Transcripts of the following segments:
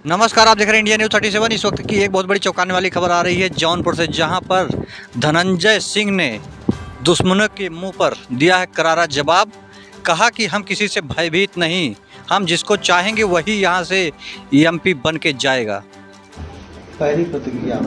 नमस्कार, आप देख रहे हैं इंडिया न्यूज़ 37। इस वक्त की एक बहुत बड़ी चौंकाने वाली खबर आ रही है जौनपुर से, जहां पर धनंजय सिंह ने दुश्मनों के मुंह पर दिया है करारा जवाब। कहा कि हम किसी से भयभीत नहीं, हम जिसको चाहेंगे वही यहां से एमपी बन के जाएगा। पहली प्रतिक्रिया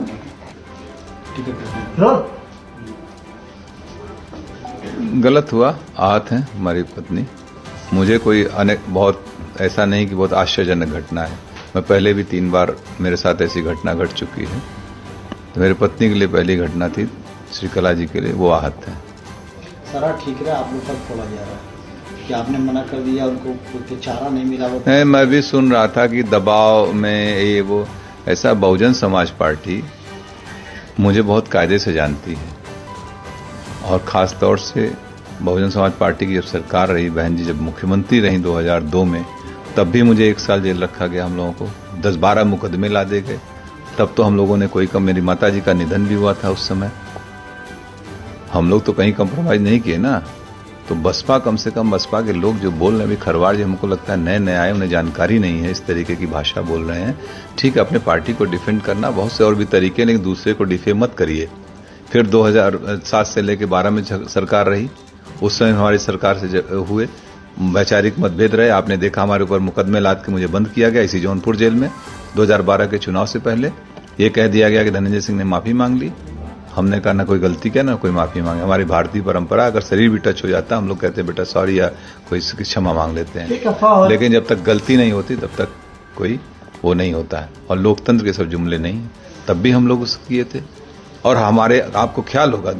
गलत हुआ, आहत हैं हमारी पत्नी। मुझे कोई बहुत ऐसा नहीं कि बहुत आश्चर्यजनक घटना है। मैं पहले भी 3 बार मेरे साथ ऐसी घटना घट चुकी है। तो मेरी पत्नी के लिए पहली घटना थी, श्रीकला जी के लिए वो आहत है। सारा ठीक रहा, आप लोग पर फोड़ा जा रहा है कि आपने मना कर दिया, उनको कोई चारा नहीं मिला। नहीं, मैं भी सुन रहा था कि दबाव में ये वो ऐसा। बहुजन समाज पार्टी मुझे बहुत कायदे से जानती है, और ख़ास तौर से बहुजन समाज पार्टी की जब सरकार रही, बहन जी जब मुख्यमंत्री रही 2002 में, तब भी मुझे 1 साल जेल रखा गया। हम लोगों को 10-12 मुकदमे ला दे गए। तब तो हम लोगों ने कोई कम, मेरी माता जी का निधन भी हुआ था उस समय। हम लोग तो कहीं कंप्रोमाइज़ नहीं किए ना। तो बसपा, कम से कम बसपा के लोग जो बोल रहे हैं, अभी खरवार जी हमको लगता है नए नए आए, उन्हें जानकारी नहीं है, इस तरीके की भाषा बोल रहे हैं। ठीक है, अपने पार्टी को डिफेंड करना बहुत से और भी तरीके, लेकिन दूसरे को डिफेम मत करिए। फिर 2007 से लेकर 12 में सरकार रही, उस समय हमारी सरकार से हुए वैचारिक मतभेद रहे। आपने देखा हमारे ऊपर मुकदमे लाद के मुझे बंद किया गया इसी जौनपुर जेल में। 2012 के चुनाव से पहले ये कह दिया गया कि धनंजय सिंह ने माफ़ी मांग ली। हमने कहा ना कोई गलती किया ना कोई माफ़ी मांगे। हमारी भारतीय परंपरा, अगर शरीर भी टच हो जाता है हम लोग कहते हैं बेटा सॉरी, या कोई क्षमा मांग लेते हैं। लेकिन जब तक गलती नहीं होती तब तक कोई वो नहीं होता है। और लोकतंत्र के सब जुमले नहीं हैं। तब भी हम लोग उसको किए थे। और हमारे, आपको ख्याल होगा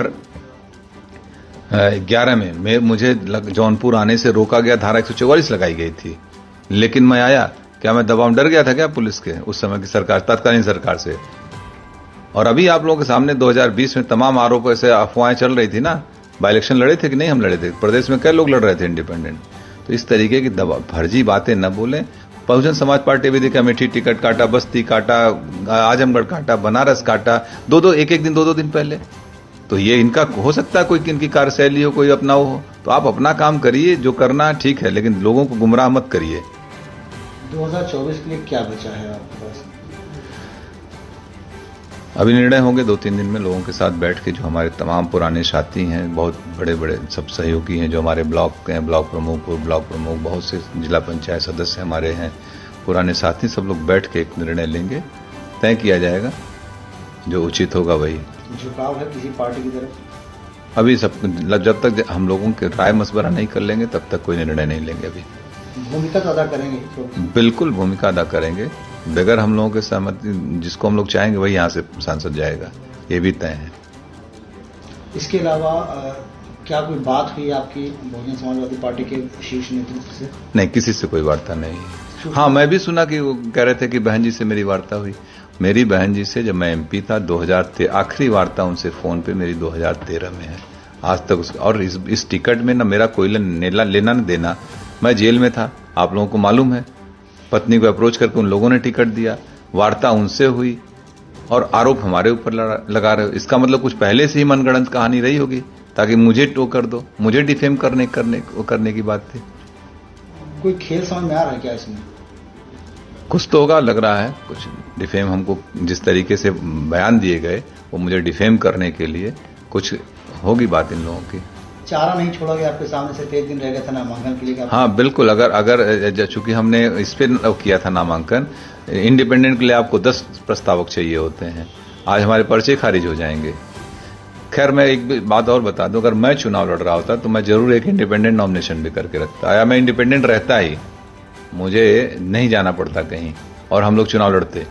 2011 में मुझे जौनपुर आने से रोका गया, धारा 144 लगाई गई थी। लेकिन मैं आया, क्या मैं दबाव डर गया था क्या पुलिस के उस समय की सरकार, तत्कालीन सरकार से? और अभी आप लोगों के सामने 2020 में तमाम आरोप, ऐसे अफवाहें चल रही थी ना। बाई इलेक्शन लड़े थे कि नहीं? हम लड़े थे। प्रदेश में कई लोग लड़ रहे थे इंडिपेंडेंट। तो इस तरीके की फर्जी बातें न बोलें। बहुजन समाज पार्टी भी देखा, अमेठी टिकट काटा, बस्ती काटा, आजमगढ़ काटा, बनारस काटा, एक दिन 2 दिन पहले। तो ये इनका हो सकता है कोई इनकी कार्यशैली हो, कोई अपना हो। तो आप अपना काम करिए, जो करना ठीक है, लेकिन लोगों को गुमराह मत करिए। 2024 के लिए क्या बचा है आपके पास? अभी निर्णय होंगे 2-3 दिन में लोगों के साथ बैठ के। जो हमारे तमाम पुराने साथी हैं, बहुत बड़े बड़े सब सहयोगी हैं, जो हमारे ब्लॉक के हैं, ब्लॉक प्रमुख, पूर्व ब्लॉक प्रमुख, बहुत से जिला पंचायत सदस्य हमारे हैं, पुराने साथी, सब लोग बैठ के एक निर्णय लेंगे। तय किया जाएगा, जो उचित होगा वही। झुकाव है किसी पार्टी की तरफ? अभी सब, जब तक हम लोगों के राय मशवरा नहीं कर लेंगे तब तक कोई निर्णय नहीं लेंगे। अभी भूमिका तो अदा करेंगे तो? बिल्कुल भूमिका अदा करेंगे। बगैर हम लोगों के सहमति, जिसको हम लोग चाहेंगे वही यहाँ से सांसद जाएगा, ये भी तय है। इसके अलावा क्या कोई बात हुई आपकी बहुजन समाजवादी पार्टी के शीर्ष नेतृत्व से? नहीं, किसी से कोई वार्ता नहीं। हाँ, मैं भी सुना कि वो कह रहे थे कि बहन जी से मेरी वार्ता हुई। मेरी बहन जी से जब मैं एमपी था 2013, आखिरी वार्ता उनसे फोन पे मेरी 2013 में है। आज तक और इस टिकट में ना मेरा कोई लेना न देना। मैं जेल में था, आप लोगों को मालूम है। पत्नी को अप्रोच करके उन लोगों ने टिकट दिया, वार्ता उनसे हुई, और आरोप हमारे ऊपर लगा रहे हो। इसका मतलब कुछ पहले से ही मनगढ़ंत कहानी रही होगी, ताकि मुझे टो कर दो, मुझे डिफेम करने की बात थी। कोई खेल समझ में आ रहा है क्या इसमें? कुछ तो होगा, लग रहा है कुछ डिफेम। हमको जिस तरीके से बयान दिए गए वो मुझे डिफेम करने के लिए कुछ होगी बात इन लोगों की। चारा नहीं छोड़ा गया आपके सामने से? 3 दिन रह गया था नामांकन के लिए? हाँ बिल्कुल। अगर चूंकि हमने इस पे किया था नामांकन, इंडिपेंडेंट के लिए आपको 10 प्रस्तावक चाहिए होते हैं। आज हमारे पर्चे खारिज हो जाएंगे। खैर, मैं एक बात और बता दूं, अगर मैं चुनाव लड़ रहा होता तो मैं जरूर एक इंडिपेंडेंट नॉमिनेशन भी करके रखता, या मैं इंडिपेंडेंट रहता ही, मुझे नहीं जाना पड़ता कहीं, और हम लोग चुनाव लड़ते।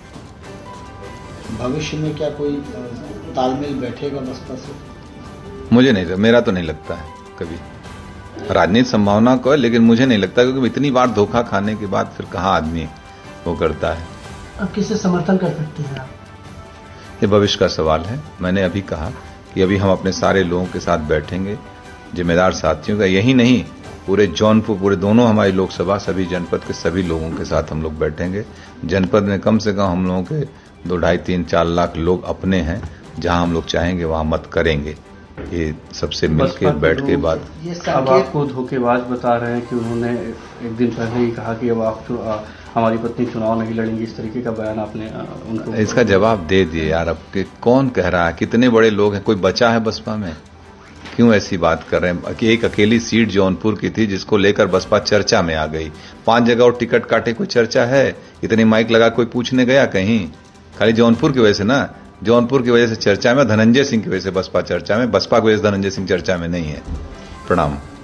भविष्य में क्या कोई तालमेल बैठेगा बसपा से? मुझे नहीं, मेरा तो नहीं लगता है कभी। राजनीति संभावना को है, लेकिन मुझे नहीं लगता, क्योंकि इतनी बार धोखा खाने के बाद फिर कहाँ आदमी वो करता है। अब किससे समर्थन कर सकते हैं आप? ये भविष्य का सवाल है। मैंने अभी कहा कि अभी हम अपने सारे लोगों के साथ बैठेंगे, जिम्मेदार साथियों का, यही नहीं पूरे जौनपुर, पूरे दोनों हमारी लोकसभा, सभी जनपद के सभी लोगों के साथ हम लोग बैठेंगे। जनपद में कम से कम हम लोगों के 2, 2.5, 3, 4 लाख लोग अपने हैं। जहां हम लोग चाहेंगे वहां मत करेंगे। ये सबसे मिलकर बैठ के बात। ये अब संकेत आपको धोखेबाज बता रहे हैं कि उन्होंने एक दिन पहले ही कहा कि अब आप हमारी पत्नी चुनाव नहीं लड़ेंगी, इस तरीके का बयान आपने उनको। इसका जवाब दे दिए यार। अब कि कौन कह रहा है, कितने बड़े लोग हैं, कोई बचा है बसपा में? क्यों ऐसी बात कर रहे हैं कि एक अकेली सीट जौनपुर की थी जिसको लेकर बसपा चर्चा में आ गई। 5 जगह और टिकट काटे, कोई चर्चा है? इतनी माइक लगा कोई पूछने गया कहीं? खाली जौनपुर की वजह से ना, जौनपुर की वजह से चर्चा में, धनंजय सिंह की वजह से बसपा चर्चा में, बसपा की वजह से धनंजय सिंह चर्चा में नहीं है। प्रणाम।